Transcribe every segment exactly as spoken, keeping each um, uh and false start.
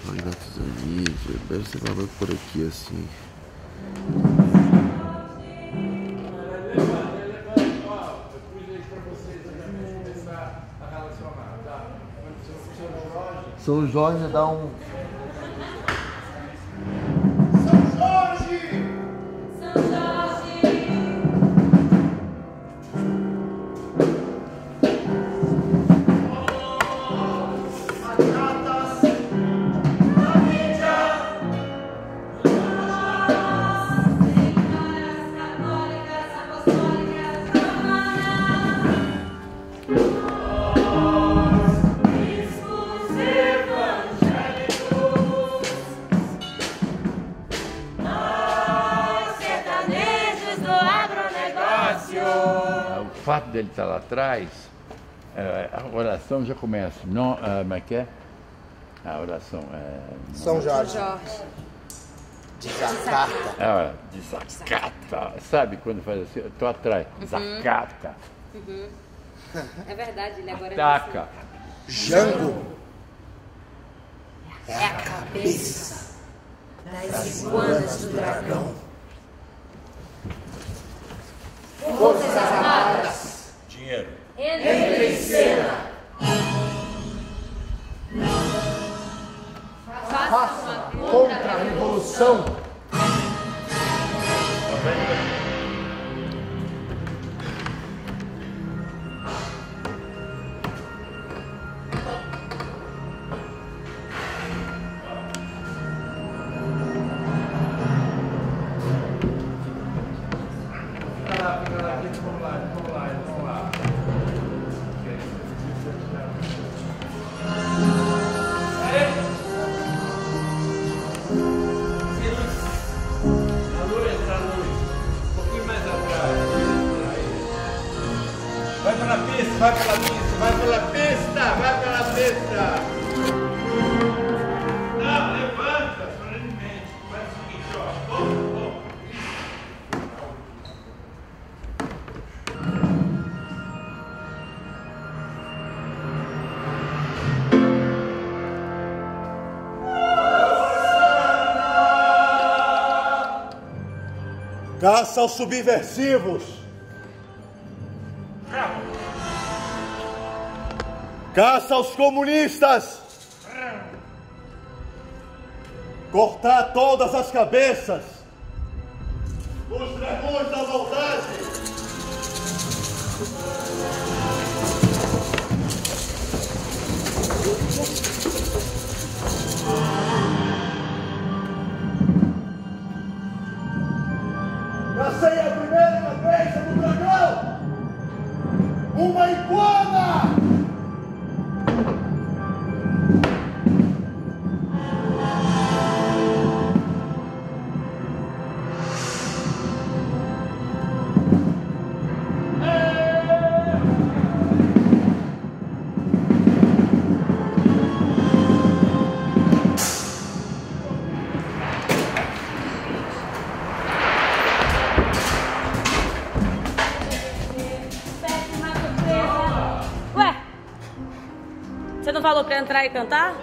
Magnatos da mídia, deve ser falando por aqui assim. São Jorge dá um... São Jorge! São Jorge! Magnatas da mídia! Senhoras católicas, apostólicas, romanas! Bispos evangélicos! Nós, sertanejos do agronegócio! O fato dele estar lá atrás, é, a oração já começa. Não, ah, como é que é? A oração é. São Jorge. Jorge. Desacata. É a hora, desacata. Sabe quando faz assim? Eu tô atrás. Desacata. É verdade, ele agora Ataca. Jango. é a cabeça das iguanas do dragão. Forças Armadas, Dinheiro. entre em cena. Faça uma Contra-revolução. Vai pela pista, vai pela pista, vai pela pista, vai pela pista. Não, levanta, solenemente. Faz o seguinte, ó. Oh, oh. Caça aos subversivos. Caça aos comunistas. Cortar todas as cabeças. Os dragões da maldade. Cacei a primeira cabeça do dragão! Uma iguana! Péssima surpresa. Ué, você não falou pra entrar e cantar?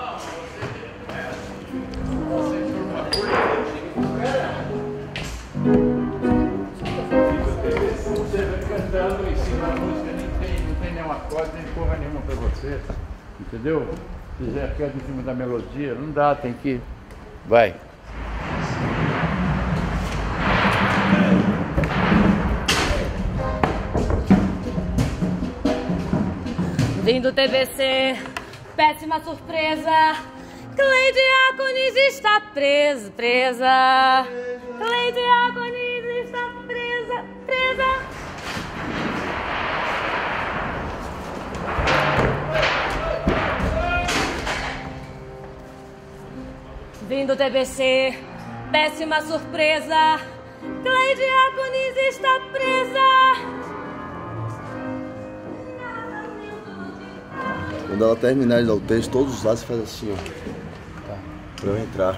Você vai cantando em cima da música, nem tem, não tem nenhuma corda, nem porra nenhuma pra você. Entendeu? Se já canta em cima da melodia, não dá, tem que. Vai. Vindo T V C, péssima surpresa. Cleide Agonis está presa, presa. Cleide Agonis está presa, presa. Vindo T V C, péssima surpresa. Cleide Agonis está presa. Quando ela terminar de dar o texto, todos os lados fazem assim, ó. Tá. Pra eu entrar.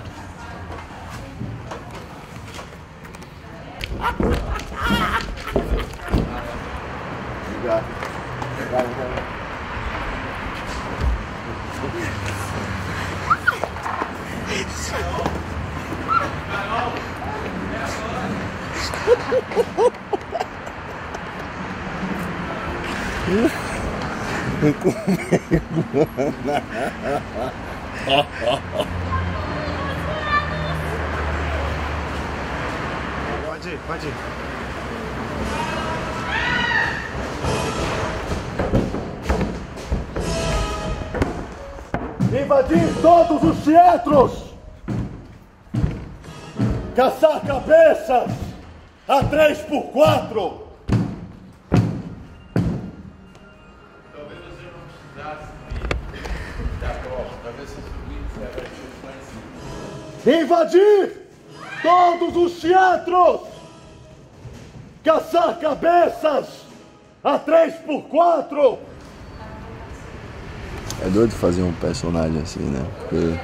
Obrigado. Obrigado, obrigado. Pode ir, pode ir. Invadir todos os teatros! Caçar cabeças a três por quatro! Talvez você não precisasse da prova, talvez você subisse, vai ser mais simples. Invadir todos os teatros! Caçar cabeças a três por quatro! É doido fazer um personagem assim, né? Porque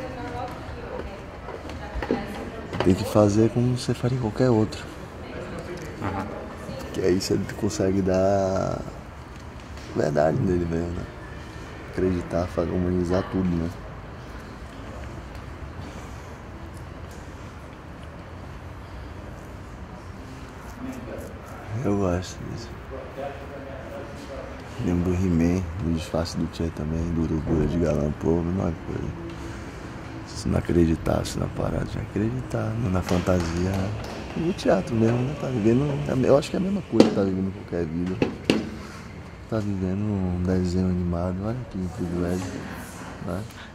tem que fazer como você faria em qualquer outro. Uhum. Que aí você consegue dar verdade nele mesmo, né? Acreditar, fazer, humanizar tudo, né? Eu gosto disso. Lembro do He-Man, do disfarce do Tchê também, do Urubu de Galã, pô, mesma coisa. Se não acreditasse na parada, já acreditar na fantasia, no teatro mesmo, né? Tá vivendo, eu acho que é a mesma coisa que tá vivendo qualquer vida. Tá vivendo um desenho animado, olha que privilégio, né?